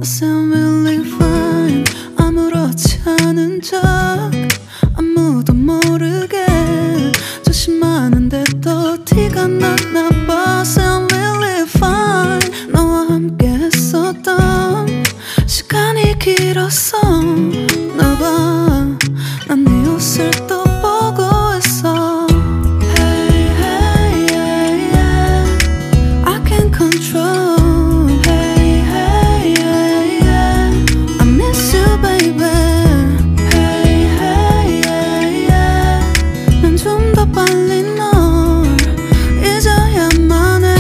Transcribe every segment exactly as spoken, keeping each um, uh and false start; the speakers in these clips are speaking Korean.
sound really fine. 아무렇지 않은 척 아무도 모르게 조심하는데 또 티가 났나 봐. Sound really fine. 너와 함께 했었던 시간이 길었어 나 봐. 난 네 옷을 또 보고 있어. Hey, hey, yeah, yeah. I can't control. Hey, hey, yeah, yeah. I miss you, baby. Hey, hey, yeah, yeah. 난 좀 더 빨리 널 잊어야만 해.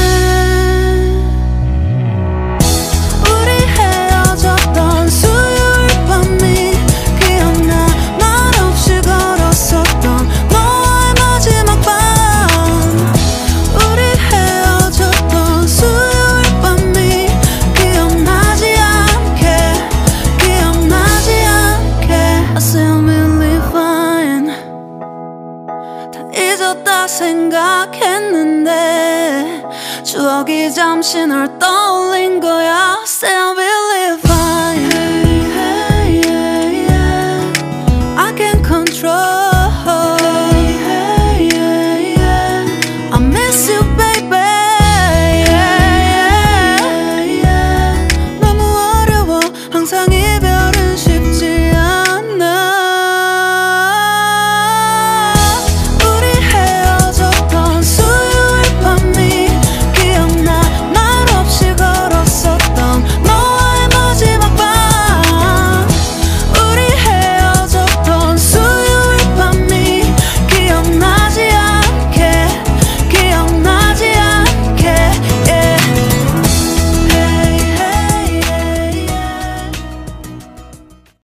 우리 헤어졌던 수요일 밤이 기억나. 말없이 걸었었던 너와의 마지막 밤. 우리 헤어졌던 수요일 밤이 기억나지 않게 기억나지 않게. I sound really fine. 다 잊었다 생각했는데 추억이 잠시 널 떠